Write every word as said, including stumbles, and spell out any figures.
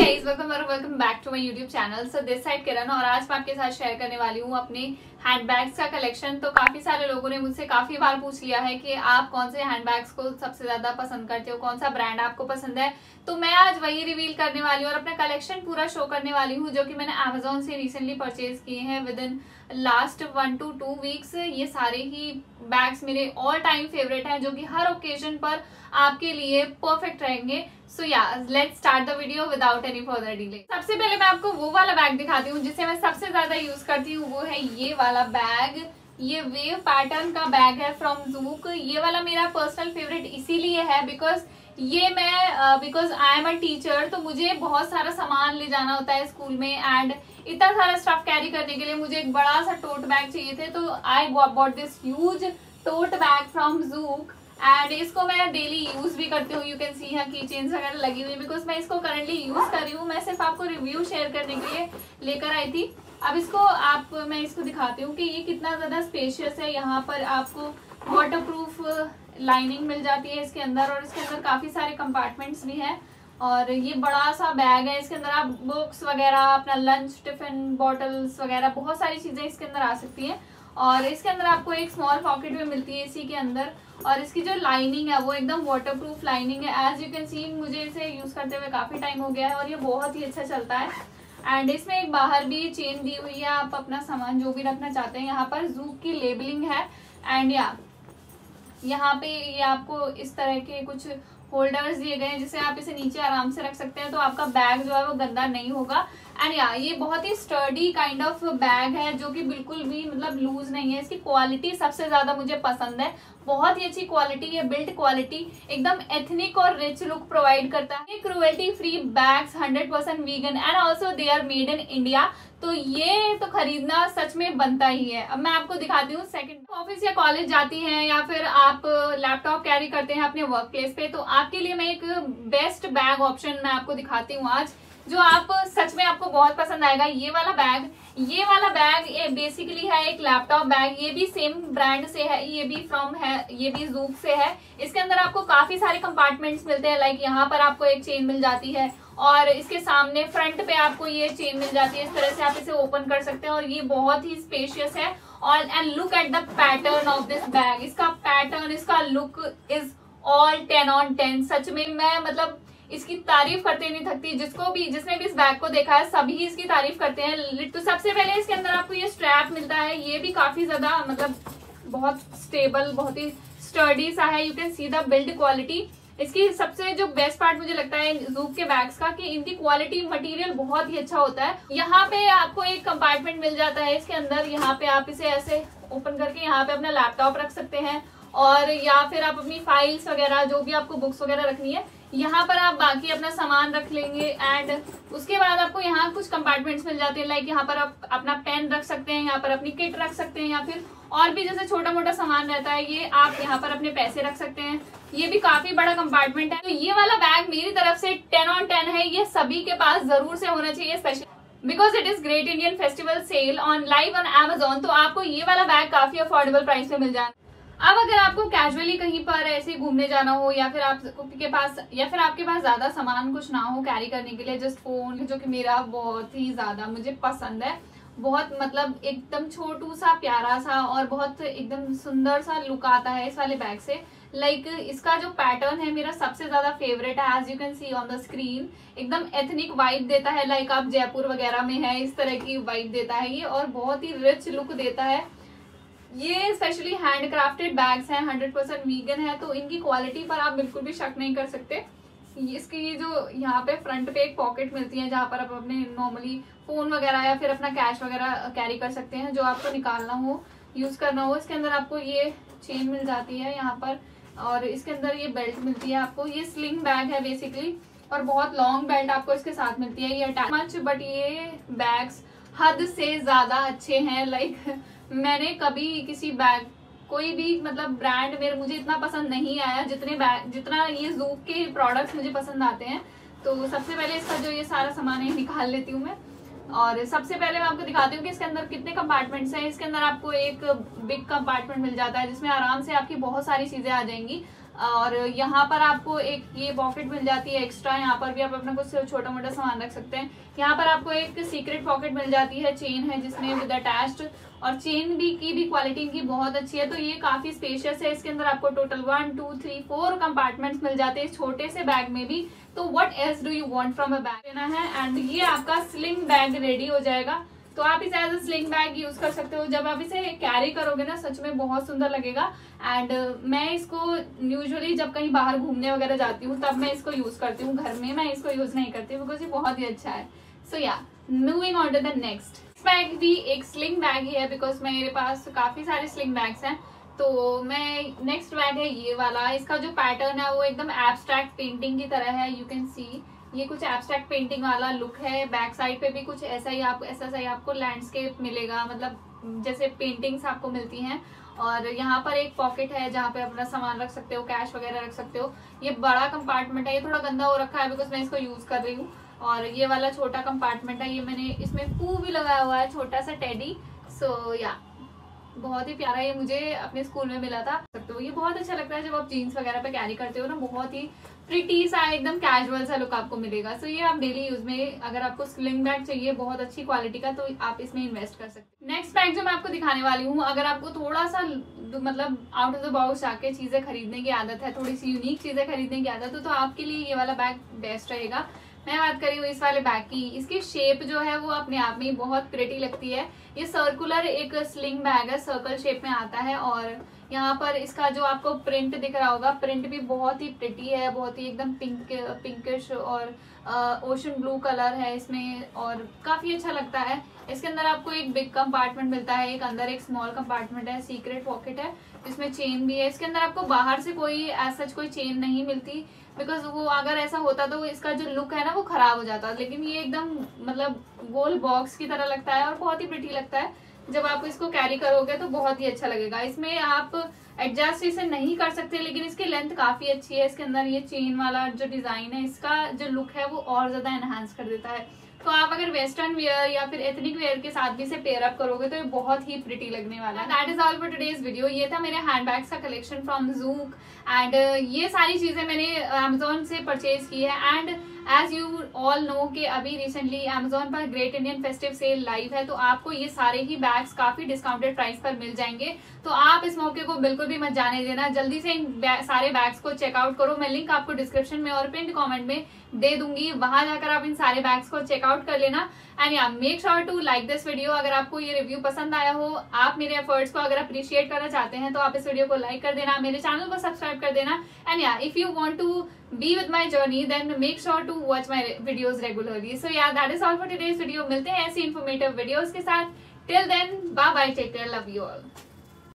Guys, welcome और welcome back to my YouTube channel. So this side Kiran और आज मैं आपके साथ शेयर करने वाली हूँ अपने हैंडबैग्स का कलेक्शन। तो काफी सारे लोगों ने मुझसे काफी बार पूछ लिया है कि आप कौन से हैंडबैग्स को सबसे ज्यादा पसंद करते हो, कौन सा ब्रांड आपको पसंद है। तो मैं आज वही रिवील करने वाली हूँ और अपना कलेक्शन पूरा शो करने वाली हूँ जो कि मैंने अमेजोन से रिसेंटली परचेज किए हैं within last one two two weeks. ये सारे ही बैग्स मेरे ऑल टाइम फेवरेट हैं जो कि हर ओकेजन पर आपके लिए परफेक्ट रहेंगे। So yeah let's start the video without any further delay. सबसे पहले मैं आपको वो वाला बैग दिखाती हूँ जिसे मैं सबसे ज्यादा यूज करती हूँ, वो है ये वाला बैग। ये वेव पैटर्न का बैग है फ्रॉम ज़ूक। ये वाला मेरा पर्सनल फेवरेट इसीलिए है बिकॉज ये मैं because I am a teacher, तो मुझे बहुत सारा सामान ले जाना होता है स्कूल में एंड इतना सारा स्टफ कैरी करने के लिए मुझे एक बड़ा सा टोट बैग चाहिए थे। तो I bought this huge tote bag from Zouk and इसको मैं डेली यूज भी करती हूँ। यू कैन सी यहाँ की चेन्स वगैरह लगी हुई है बिकॉज मैं इसको करंटली यूज कर रही हूँ। मैं सिर्फ आपको रिव्यू शेयर करने के लिए लेकर आई थी। अब इसको आप मैं इसको दिखाती हूँ कि ये कितना ज्यादा स्पेशियस है। यहाँ पर आपको वाटरप्रूफ लाइनिंग मिल जाती है इसके अंदर और इसके अंदर काफी सारे कंपार्टमेंट्स भी हैं और ये बड़ा सा बैग है। इसके अंदर आप बुक्स वगैरह, अपना लंच टिफिन बॉटल्स वगैरह बहुत सारी चीजें इसके अंदर आ सकती हैं और इसके अंदर आपको एक स्मॉल पॉकेट भी मिलती है इसी के अंदर। और इसकी जो लाइनिंग है वो एकदम वाटरप्रूफ लाइनिंग है। एज यू कैन सी मुझे इसे यूज करते हुए काफी टाइम हो गया है और ये बहुत ही अच्छा चलता है। एंड इसमें एक बाहर भी चेन दी हुई है, आप अपना सामान जो भी रखना चाहते हैं। यहाँ पर ज़ूक की लेबलिंग है एंड या यहाँ पे ये आपको इस तरह के कुछ होल्डर्स दिए गए हैं जिसे आप इसे नीचे आराम से रख सकते हैं, तो आपका बैग जो है वो गंदा नहीं होगा। एंड या ये बहुत ही स्टर्डी काइंड ऑफ बैग है जो कि बिल्कुल भी मतलब लूज नहीं है। इसकी क्वालिटी सबसे ज्यादा मुझे पसंद है, बहुत ही अच्छी क्वालिटी है, बिल्ड क्वालिटी एकदम एथनिक और रिच लुक प्रोवाइड करता है। Cruelty free bags hundred percent vegan and also they are made in India, तो ये तो खरीदना सच में बनता ही है। अब मैं आपको दिखाती हूँ सेकंड। ऑफिस या कॉलेज जाती हैं या फिर आप लैपटॉप कैरी करते हैं अपने वर्क प्लेस पे, तो आपके लिए मैं एक बेस्ट बैग ऑप्शन मैं आपको दिखाती हूँ आज जो आप सच में आपको बहुत पसंद आएगा। ये वाला बैग ये वाला बैग ये बेसिकली है एक लैपटॉप बैग। ये भी सेम ब्रांड से है, ये भी फ्रॉम है ये भी ज़ूक से है। इसके अंदर आपको काफी सारे कंपार्टमेंट्स मिलते हैं, लाइक यहाँ पर आपको एक चेन मिल जाती है और इसके सामने फ्रंट पे आपको ये चेन मिल जाती है। इस तरह से आप इसे ओपन कर सकते हैं और ये बहुत ही स्पेशियस है। और and look at the pattern of this bag. इसका पैटर्न, इसका look is all ten on ten. सच में मैं मतलब इसकी तारीफ करते नहीं थकती। जिसको भी जिसने भी इस बैग को देखा है सभी इसकी तारीफ करते हैं। तो सबसे पहले इसके अंदर आपको ये स्ट्रैप मिलता है, ये भी काफी ज्यादा मतलब बहुत स्टेबल, बहुत ही स्टर्डी सा है। You can see the build quality. इसकी सबसे जो बेस्ट पार्ट मुझे लगता है ज़ूक के बैग्स का कि इनकी क्वालिटी मटेरियल बहुत ही अच्छा होता है। यहाँ पे आपको एक कंपार्टमेंट मिल जाता है इसके अंदर। यहाँ पे आप इसे ऐसे ओपन करके यहाँ पे अपना लैपटॉप रख सकते हैं और या फिर आप अपनी फाइल्स वगैरह जो भी आपको बुक्स वगैरह रखनी है यहाँ पर आप बाकी अपना सामान रख लेंगे। एंड उसके बाद आपको यहाँ कुछ कंपार्टमेंट्स मिल जाते हैं, लाइक यहाँ पर आप अपना पेन रख सकते हैं, यहाँ पर अपनी किट रख सकते हैं या फिर और भी जैसे छोटा मोटा सामान रहता है ये आप यहाँ पर अपने पैसे रख सकते हैं। ये भी काफी बड़ा कंपार्टमेंट है। तो ये वाला बैग मेरी तरफ से टेन ऑन टेन है। ये सभी के पास जरूर से होना चाहिए, specially because it is great Indian festival sale on live on Amazon. तो आपको ये वाला बैग काफी अफोर्डेबल प्राइस में मिल जाए। अब अगर आपको कैजुअली कहीं पर ऐसे घूमने जाना हो या फिर आपके पास या फिर आपके पास ज्यादा सामान कुछ ना हो कैरी करने के लिए, जस्ट फोन जो कि मेरा बहुत ही ज्यादा मुझे पसंद है, बहुत मतलब एकदम छोटू सा प्यारा सा और बहुत एकदम सुंदर सा लुक आता है इस वाले बैग से। लाइक like, इसका जो पैटर्न है मेरा सबसे ज्यादा फेवरेट है। As you can see on the screen एकदम एथनिक वाइब देता है, लाइक आप जयपुर वगैरह में है इस तरह की वाइब देता है ये और बहुत ही रिच लुक देता है। ये स्पेशली हैंड क्राफ्टेड बैग्स हैं, हंड्रेड परसेंट वीगन है, तो इनकी क्वालिटी पर आप बिल्कुल भी शक नहीं कर सकते। इसकी ये जो यहाँ पे फ्रंट पे एक पॉकेट मिलती है जहाँ पर आप अपने नॉर्मली फोन वगैरह या फिर अपना कैश वगैरह कैरी कर सकते हैं जो आपको निकालना हो, यूज करना हो। इसके अंदर आपको ये चेन मिल जाती है यहाँ पर और इसके अंदर ये बेल्ट मिलती है आपको। ये स्लिंग बैग है बेसिकली और बहुत लॉन्ग बेल्ट आपको इसके साथ मिलती है। ये अटैच मच बट ये बैग्स हद से ज्यादा अच्छे हैं। लाइक मैंने कभी किसी बैग कोई भी मतलब ब्रांड मेरे मुझे इतना पसंद नहीं आया जितने बैग जितना ये ज़ूक के प्रोडक्ट्स मुझे पसंद आते हैं। तो सबसे पहले इसका जो ये सारा सामान है निकाल लेती हूँ मैं और सबसे पहले मैं आपको दिखाती हूँ कि इसके अंदर कितने कंपार्टमेंट्स हैं। इसके अंदर आपको एक बिग कंपार्टमेंट मिल जाता है जिसमें आराम से आपकी बहुत सारी चीजें आ जाएंगी। और यहाँ पर आपको एक ये पॉकेट मिल जाती है एक्स्ट्रा, यहाँ पर भी आप अपना कुछ छोटा मोटा सामान रख सकते हैं। यहाँ पर आपको एक सीक्रेट पॉकेट मिल जाती है, चेन है जिसमें विद अटैच्ड, और चेन भी की भी क्वालिटी इनकी बहुत अच्छी है। तो ये काफी स्पेशियस है। इसके अंदर आपको total one two three four compartments मिल जाते हैं इस छोटे से बैग में भी। तो what else do you want from a bag लेना है। एंड ये आपका स्लिंग बैग रेडी हो जाएगा। तो आप इसे as a sling bag use कर सकते हो। जब आप इसे कैरी करोगे ना, सच में बहुत सुंदर लगेगा। एंड uh, मैं इसको यूजुअली जब कहीं बाहर घूमने वगैरह जाती हूँ तब मैं इसको यूज करती हूँ। घर में मैं इसको यूज नहीं करती बिकॉज ये बहुत ही अच्छा है। So yeah moving on to the next bag भी एक स्लिंग बैग ही है बिकॉज मेरे पास काफी सारे स्लिंग बैग्स हैं। तो मैं नेक्स्ट बैग है ये वाला। इसका जो पैटर्न है वो एकदम एब्स्ट्रैक्ट पेंटिंग की तरह है। यू कैन सी ये कुछ एब्स्ट्रैक्ट पेंटिंग वाला लुक है। बैक साइड पे भी कुछ ऐसा ही आप ऐसा ही आपको लैंडस्केप मिलेगा, मतलब जैसे पेंटिंग्स आपको मिलती हैं। और यहाँ पर एक पॉकेट है जहाँ पे अपना सामान रख सकते हो, कैश वगैरह रख सकते हो। ये बड़ा कंपार्टमेंट है, ये थोड़ा गंदा हो रखा है बिकॉज मैं इसको यूज कर रही हूँ। और ये वाला छोटा कंपार्टमेंट है, ये मैंने इसमें पू भी लगाया हुआ है, छोटा सा टेडी। सो या बहुत ही प्यारा, ये मुझे अपने स्कूल में मिला था। तो ये बहुत अच्छा लगता है जब आप जीन्स वगैरह पे कैरी करते हो ना, बहुत ही प्रिटी सा एकदम कैजुअल सा लुक आपको मिलेगा। सो ये आप डेली यूज में, अगर आपको स्लिंग बैग चाहिए बहुत अच्छी क्वालिटी का, तो आप इसमें इन्वेस्ट कर सकते हैं। नेक्स्ट बैग जो मैं आपको दिखाने वाली हूँ, अगर आपको थोड़ा सा मतलब आउट ऑफ द बॉक्स आके चीजें खरीदने की आदत है, थोड़ी सी यूनिक चीजें खरीदने की आदत है, तो आपके लिए ये वाला बैग बेस्ट रहेगा। मैं बात करी हूँ इस वाले बैग की। इसकी शेप जो है वो अपने आप में बहुत प्रिटी लगती है। ये सर्कुलर एक स्लिंग बैग है, सर्कल शेप में आता है। और यहाँ पर इसका जो आपको प्रिंट दिख रहा होगा, प्रिंट भी बहुत ही प्रिटी है, बहुत ही एकदम पिंक पिंकिश और ओशन ब्लू कलर है इसमें, और काफी अच्छा लगता है। इसके अंदर आपको एक बिग कंपार्टमेंट मिलता है, एक अंदर एक स्मॉल कंपार्टमेंट है, सीक्रेट पॉकेट है, इसमें चेन भी है। इसके अंदर आपको बाहर से कोई ऐसा कोई चेन नहीं मिलती बिकॉज वो अगर ऐसा होता तो इसका जो लुक है ना वो खराब हो जाता। लेकिन ये एकदम मतलब गोल बॉक्स की तरह लगता है और बहुत ही प्रिटी लगता है। जब आप इसको कैरी करोगे तो बहुत ही अच्छा लगेगा। इसमें आप एडजस्ट इसे नहीं कर सकते, लेकिन इसकी लेंथ काफी अच्छी है। इसके अंदर ये चेन वाला जो डिजाइन है, इसका जो लुक है वो और ज्यादा एनहांस कर देता है। तो आप अगर वेस्टर्न वेयर या फिर एथनिक वेयर के साथ भी इसे पेयर अप करोगे तो ये बहुत ही प्रिटी लगने वाला है। That is all for today's video. ये था मेरे हैंडबैग्स का कलेक्शन फ्रॉम ज़ूक। एंड ये सारी चीजें मैंने अमेजोन से परचेज की है। And as you all know कि अभी रिसेंटली अमेजोन पर great Indian festive sale live है, तो आपको ये सारे ही बैग्स काफी डिस्काउंटेड प्राइस पर मिल जाएंगे। तो आप इस मौके को बिल्कुल भी मत जाने देना, जल्दी से इन बै, सारे बैग्स को चेकआउट करो। मैं लिंक आपको डिस्क्रिप्शन में और पिन कमेंट में दे दूंगी, वहां जाकर आप इन सारे बैग्स को चेकआउट कर लेना। And yeah make sure to like this video. अगर आपको ये रिव्यू पसंद आया हो, आप मेरे एफर्ट्स को अगर अप्रिशिएट करना चाहते हैं, तो आप इस वीडियो को लाइक कर देना, मेरे चैनल को सब्सक्राइब कर देना। And yeah if you want to be with my journey, then make sure to watch my videos regularly. So yeah, that is all for today's video. मिलते हैं ऐसी informative videos के साथ. Till then, bye bye, take care, love you all.